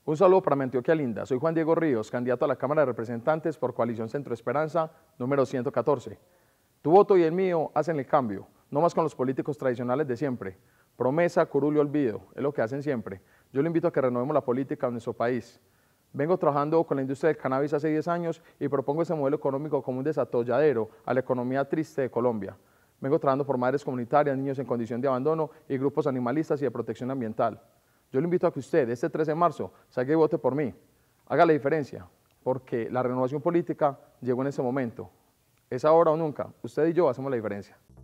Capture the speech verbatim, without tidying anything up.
Un saludo para mi Antioquia linda. Soy Juan Diego Ríos, candidato a la Cámara de Representantes por Coalición Centro Esperanza, número ciento catorce. Tu voto y el mío hacen el cambio, no más con los políticos tradicionales de siempre. Promesa, curul y olvido, es lo que hacen siempre. Yo le invito a que renovemos la política de nuestro país. Vengo trabajando con la industria del cannabis hace diez años y propongo ese modelo económico como un desatolladero a la economía triste de Colombia. Vengo trabajando por madres comunitarias, niños en condición de abandono y grupos animalistas y de protección ambiental. Yo le invito a que usted, este trece de marzo, salga y vote por mí. Haga la diferencia, porque la renovación política llegó en ese momento. Es ahora o nunca. Usted y yo hacemos la diferencia.